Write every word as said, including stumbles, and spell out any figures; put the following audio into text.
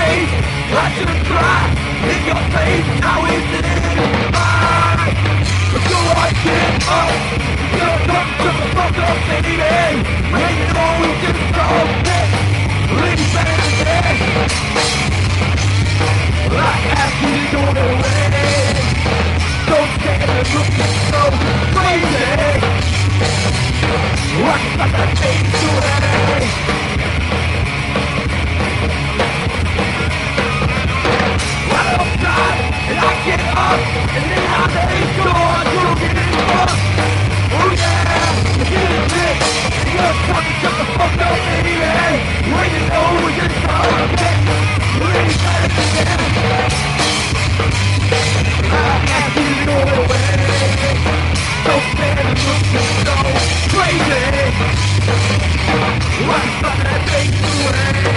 face, I should cry in your face. How is it? I so I get up, get up to the fuck up, baby. When you know we just don't get, leave back. I ask you to go away. Don't stand and look so crazy. What's like a change to it? I don't die, and I get up, and then I let it go. I do get it up. Oh yeah, you get it big. And you're fucking shut the fuck up, baby. When you know we just don't get, really better than that. I ask you to go away. Don't stand and look so crazy. What's like that change to it?